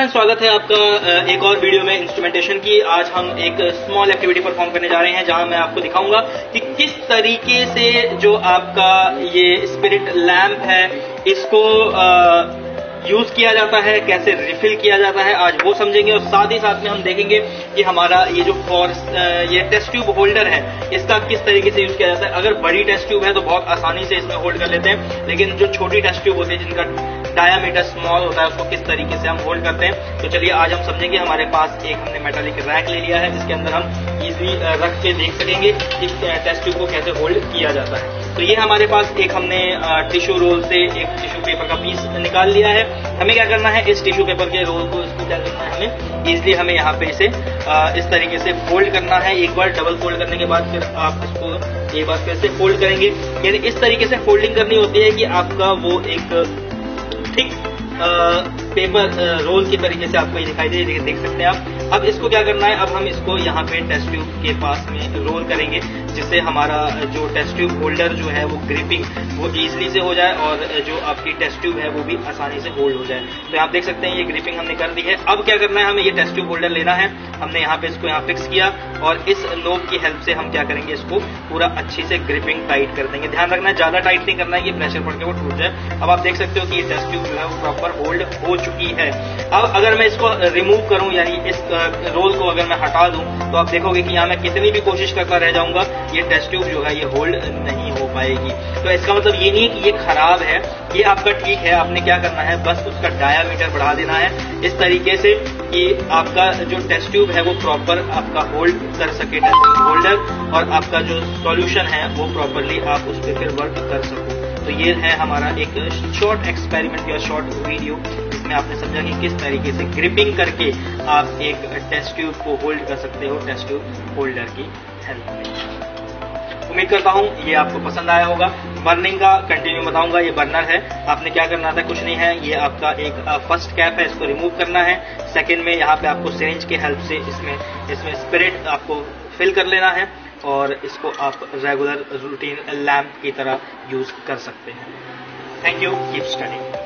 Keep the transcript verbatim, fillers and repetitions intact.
स्वागत है आपका एक और वीडियो में इंस्ट्रूमेंटेशन की। आज हम एक स्मॉल एक्टिविटी परफॉर्म करने जा रहे हैं जहां मैं आपको दिखाऊंगा कि किस तरीके से जो आपका ये स्पिरिट लैंप है इसको यूज किया जाता है, कैसे रिफिल किया जाता है, आज वो समझेंगे। और साथ ही साथ में हम देखेंगे कि हमारा ये जो फॉर्स ये टेस्ट ट्यूब होल्डर है इसका किस तरीके से यूज किया जाता है। अगर बड़ी टेस्ट ट्यूब है तो बहुत आसानी से इसमें होल्ड कर लेते हैं, लेकिन जो छोटी टेस्ट ट्यूब होती है जिनका डायामीटर स्मॉल होता है उसको किस तरीके से हम होल्ड करते हैं। तो चलिए आज हम समझेंगे। हमारे पास एक हमने मेटालिक रैक ले लिया है जिसके अंदर हम इजीली रख के देख सकेंगे कि टेस्ट ट्यूब को कैसे होल्ड किया जाता है। तो ये हमारे पास एक हमने टिश्यू रोल से एक टिश्यू पेपर का पीस निकाल लिया है। हमें क्या करना है, इस टिश्यू पेपर के रोल को इसको क्या करना है, हमें इजिली हमें यहाँ पे इसे इस तरीके से फोल्ड करना है। एक बार डबल फोल्ड करने के बाद फिर आप इसको एक बार फिर से फोल्ड करेंगे। यानी इस तरीके से फोल्डिंग करनी होती है कि आपका वो एक थिक पेपर रोल की तरीके से आपको ये दिखाई दे देख सकते हैं आप। अब इसको क्या करना है, अब हम इसको यहाँ पे टेस्ट ट्यूब के पास में रोल करेंगे जिससे हमारा जो टेस्ट ट्यूब होल्डर जो है वो ग्रिपिंग वो इजीली से हो जाए और जो आपकी टेस्ट ट्यूब है वो भी आसानी से होल्ड हो जाए। तो आप देख सकते हैं ये ग्रिपिंग हमने कर दी है। अब क्या करना है, हमें ये टेस्ट ट्यूब होल्डर लेना है। हमने यहाँ पे इसको यहाँ फिक्स किया और इस नोब की हेल्प से हम क्या करेंगे, इसको पूरा अच्छी से ग्रिपिंग टाइट कर देंगे। ध्यान रखना है ज्यादा टाइट नहीं करना है, ये प्रेशर पड़ के वो टूट जाए। अब आप देख सकते हो कि ये टेस्ट ट्यूब जो है वो प्रॉपर होल्ड हो चुकी है। अब अगर मैं इसको रिमूव करूं यानी इस रोल को अगर मैं हटा दूं तो आप देखोगे कि यहाँ मैं कितनी भी कोशिश करता रह जाऊंगा ये टेस्ट ट्यूब जो है ये होल्ड नहीं हो पाएगी। तो इसका मतलब ये नहीं है कि ये खराब है, ये आपका ठीक है। आपने क्या करना है, बस उसका डायामीटर बढ़ा देना है इस तरीके से कि आपका जो टेस्ट ट्यूब है वो प्रॉपर आपका होल्ड कर सके टेस्ट ट्यूब होल्डर, और आपका जो सॉल्यूशन है वो प्रॉपरली आप उस पर फिर वर्क कर सको। तो ये है हमारा एक शॉर्ट एक्सपेरिमेंट या शॉर्ट वीडियो जिसमें आपने समझा कि किस तरीके से ग्रिपिंग करके आप एक टेस्ट ट्यूब को होल्ड कर सकते हो टेस्ट ट्यूब होल्डर की हेल्प में। उम्मीद करता हूं ये आपको पसंद आया होगा। बर्निंग का कंटिन्यू बताऊंगा। ये बर्नर है, आपने क्या करना था, कुछ नहीं है। ये आपका एक फर्स्ट कैप है, इसको रिमूव करना है। सेकंड में यहाँ पे आपको सिरिंज की हेल्प से इसमें इसमें स्पिरिट आपको फिल कर लेना है और इसको आप रेगुलर रूटीन लैंप की तरह यूज कर सकते हैं। Thank you, keep studying.